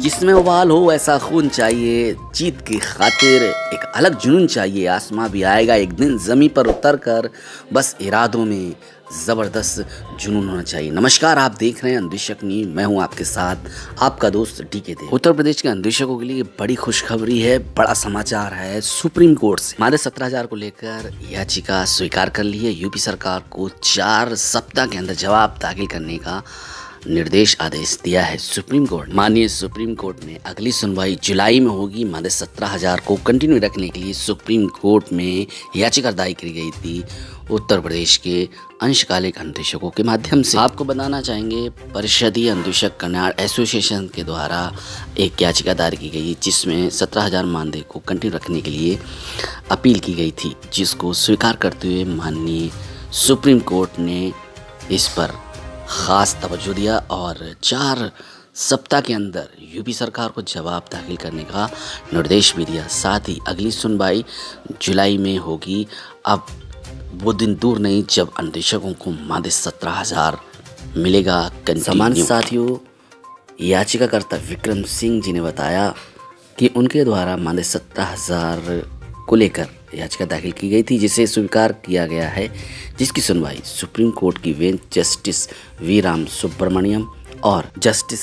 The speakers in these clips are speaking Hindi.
जिसमें उबाल हो ऐसा खून चाहिए, जीत की खातिर एक अलग जुनून चाहिए। आसमां भी आएगा एक दिन ज़मीं पर उतर कर, बस इरादों में ज़बरदस्त जुनून होना चाहिए। नमस्कार, आप देख रहे हैं अंधेशक न्यूज़। मैं हूं आपके साथ आपका दोस्त डीके दे। उत्तर प्रदेश के अंधेशकों के लिए बड़ी खुशखबरी है, बड़ा समाचार है। सुप्रीम कोर्ट से मादे 17,000 को लेकर याचिका स्वीकार कर ली है। यूपी सरकार को 4 सप्ताह के अंदर जवाब दाखिल करने का निर्देश आदेश दिया है सुप्रीम कोर्ट। माननीय सुप्रीम कोर्ट ने अगली सुनवाई जुलाई में होगी। मादे 17,000 को कंटिन्यू रखने के लिए सुप्रीम कोर्ट में याचिका दायर की गई थी उत्तर प्रदेश के अंशकालिक अंधेशकों के माध्यम से। आपको बताना चाहेंगे, परिषदीय अंधेशक कल्याण एसोसिएशन के द्वारा एक याचिका दायर की गई जिसमें 17,000 मानदेय को कंटिन्यू रखने के लिए अपील की गई थी, जिसको स्वीकार करते हुए माननीय सुप्रीम कोर्ट ने इस पर ख़ास तवज्जो दिया और 4 सप्ताह के अंदर यूपी सरकार को जवाब दाखिल करने का निर्देश भी दिया। साथ ही अगली सुनवाई जुलाई में होगी। अब वो दिन दूर नहीं जब अंधेशकों को मादे 17,000 मिलेगा। सामान्य साथियों, याचिकाकर्ता विक्रम सिंह जी ने बताया कि उनके द्वारा मादे 17,000 को लेकर याचिका दाखिल की गई थी, जिसे स्वीकार किया गया है, जिसकी सुनवाई सुप्रीम कोर्ट की bench justice V Ram Subramaniam और जस्टिस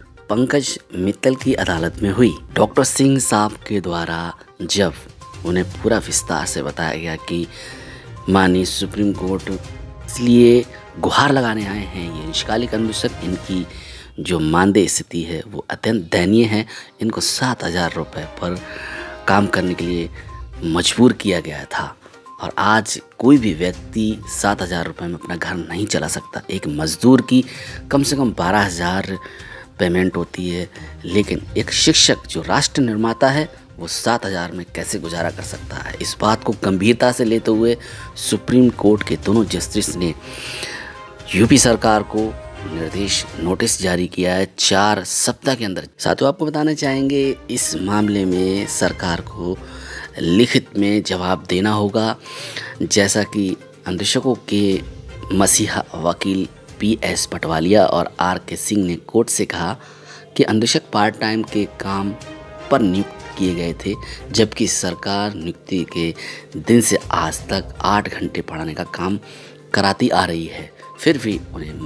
पंकज मित्तल की अदालत में हुई। डॉक्टर सिंह साहब के द्वारा जब उन्हें पूरा विस्तार से बताया गया कि माननीय सुप्रीम कोर्ट इसलिए गुहार लगाने आए हैं, ये अंशकालिक अंधेशक, इनकी जो मानदेय स्थिति है वो अत्यंत दयनीय है। इनको 7,000 रुपये पर काम करने के लिए मजबूर किया गया था और आज कोई भी व्यक्ति 7,000 रुपये में अपना घर नहीं चला सकता। एक मजदूर की कम से कम 12,000 पेमेंट होती है, लेकिन एक शिक्षक जो राष्ट्र निर्माता है वो 7,000 में कैसे गुजारा कर सकता है। इस बात को गंभीरता से लेते हुए सुप्रीम कोर्ट के दोनों जस्टिस ने यूपी सरकार को नोटिस जारी किया है 4 सप्ताह के अंदर। साथियों, आपको बताना चाहेंगे, इस मामले में सरकार को लिखित में जवाब देना होगा। जैसा कि अंधेशकों के मसीहा वकील PS पटवालिया और RK सिंह ने कोर्ट से कहा कि अंधेशक पार्ट टाइम के काम पर नियुक्त किए गए थे, जबकि सरकार नियुक्ति के दिन से आज तक 8 घंटे पढ़ाने का काम कराती आ रही है। फिर भी उन्हें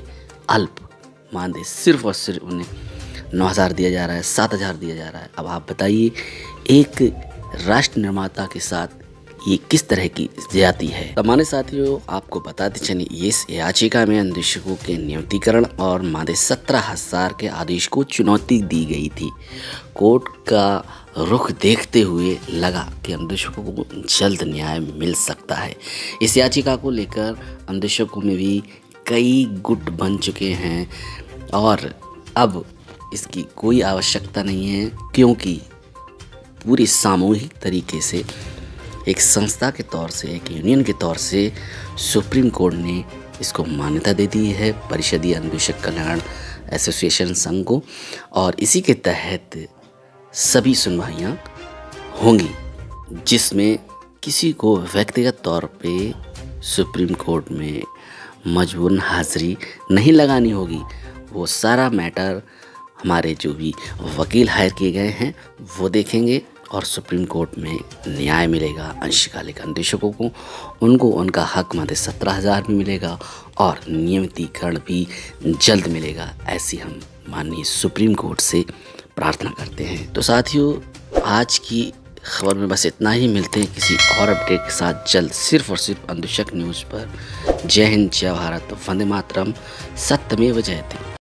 मानदेय सिर्फ और सिर्फ उन्हें 9,000 दिया जा रहा है, 7,000 दिया जा रहा है। अब आप बताइए, एक राष्ट्र निर्माता के साथ ये किस तरह की ज्यादती है। सामान्य साथियों, आपको बताते चलिए, इस याचिका में अंधेशकों के नियमितीकरण और मादे 17,000 के आदेश को चुनौती दी गई थी। कोर्ट का रुख देखते हुए लगा कि अंधेशकों को जल्द न्याय मिल सकता है। इस याचिका को लेकर अंधेशकों में भी कई गुट बन चुके हैं और अब इसकी कोई आवश्यकता नहीं है, क्योंकि पूरी सामूहिक तरीके से एक संस्था के तौर से, एक यूनियन के तौर से सुप्रीम कोर्ट ने इसको मान्यता दे दी है परिषदीय अंधेशक कल्याण एसोसिएशन संघ को, और इसी के तहत सभी सुनवाइयाँ होंगी, जिसमें किसी को व्यक्तिगत तौर पे सुप्रीम कोर्ट में मजबूरन हाजिरी नहीं लगानी होगी। वो सारा मैटर हमारे जो भी वकील हायर किए गए हैं वो देखेंगे और सुप्रीम कोर्ट में न्याय मिलेगा। अंशकालिक अंधेशकों को उनको उनका हक मादे 17,000 भी मिलेगा और नियमितीकरण भी जल्द मिलेगा। ऐसी हम माननीय सुप्रीम कोर्ट से प्रार्थना करते हैं। तो साथियों, आज की खबर में बस इतना ही। मिलते हैं किसी और अपडेट के साथ जल्द, सिर्फ और सिर्फ अंधेशक न्यूज़ पर। जय हिंद, जय भारत, वंदे मातरम, सत्यमेव जयते।